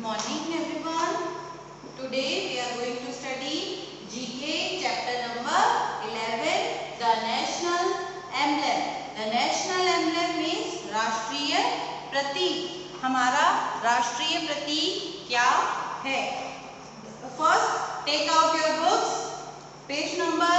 morning everyone. Today we are going to study GK chapter number 11, the national emblem. The national emblem means राष्ट्रीय प्रतीक. हमारा राष्ट्रीय प्रतीक क्या है? First take out your books, page number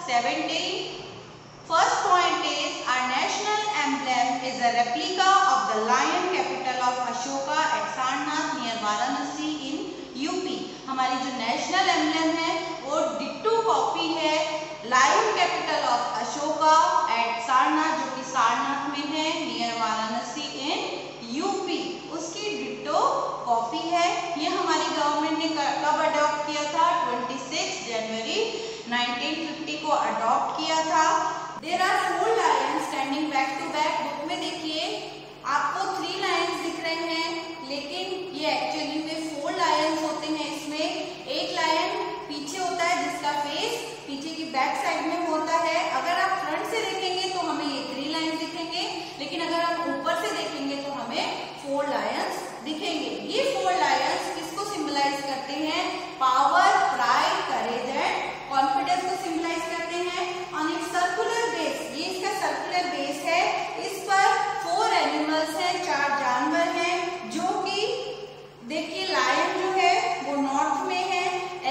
17. First point is our national emblem is a replica of the lion capital of Ashoka at Sarnath near Varanasi in UP. हमारी जो national emblem है वो ditto copy है lion capital of Ashoka at Sarnath, जो कि सारनाथ में है, near Varanasi in UP. उसकी डिट्टो कॉपी है. ये हमारी गवर्नमेंट ने कब अडॉप्ट किया था? 26 जनवरी 1950 को अडॉप्ट किया था. There are 4 lions standing back to back. Book में देखिए आपको 3 lions दिख रहे हैं, लेकिन ये एक्चुअली में 4 lions होते हैं. इसमें एक lion पीछे होता है जिसका फेस पीछे की बैक साइड में होता है. अगर आप फ्रंट से देखेंगे तो हमें ये 3 lions दिखेंगे, लेकिन अगर आप ऊपर से देखेंगे तो हमें 4 lions दिखेंगे. ये 4 lions किसको सिंबलाइज करते हैं? Power, pride, courage and confidence को सिंबलाइज करते हैं. ऑन इट्स सर्कुलर बेस, ये इसका सर्कुलर बेस है. इस पर 4 एनिमल्स हैं, 4 जानवर हैं, जो कि देखिए लायन जो है वो नॉर्थ में है,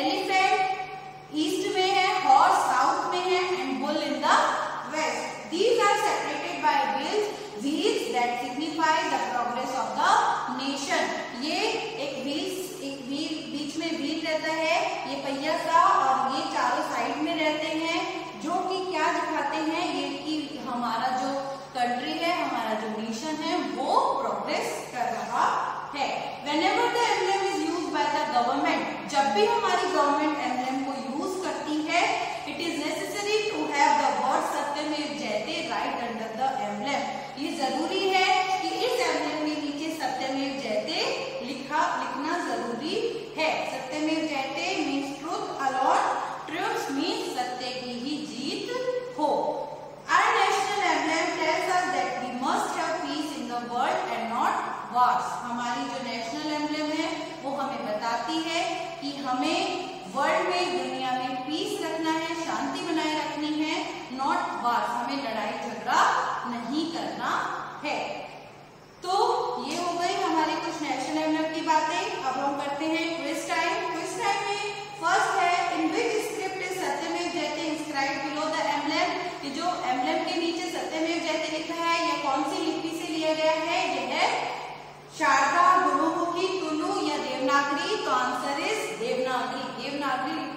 एलिफेंट ईस्ट में है, हॉर्स साउथ में है and bull in the west. These are separated by wheels that signify the progress of the nation. ये एक व्हील बीच में व्हील रहता है, ये पहिया सा, और ये चारों साइड में रहते हैं, जो कि क्या दिखाते हैं? ये कि हमारा जो कंट्री है, हमारा जो नेशन है वो प्रोग्रेस कर रहा है. Whenever the emblem is used by the government, जब भी हमारी गवर्नमेंट एम्बलम को यूज करती है, it is necessary to have the word सत्यमेव जयते right under the emblem. ये जरूरी है कि इस एम्बलम के नीचे सत्यमेव जयते लिखना जरूरी है. सत्यमेव जयते means truth alone, truth means सत्य की ही जीत हो. Our national emblem tells us that we must have peace in the world and not wars. हमारी जो नेशनल एम्बलम है वो हमें बताती है कि हमें वर्ल्ड में, दुनिया में पीस रखना है, शांति बनाए रखनी है, नॉट वार्स. हमें लड़ाई झगड़ा नहीं करना है. तो ये हो गई हमारी कुछ नेशनल एम्बलम की बातें. अब हम करते हैं क्विज टाइम. क्विज टाइम में फर्स्ट है, इन विच स्क्रिप्ट इज सत्यमेव जयते इंस्क्राइब्ड बिलो द एम्बलम. ये जो एम्बलम के नीचे सत्यमेव जयते लिखा है, ये कौन सी लिपि से लिया गया है? ये है शारदा, गुरुमुखी, तुलु या देवनागरी. तो आंसर इज देवनागरी. देवनागरी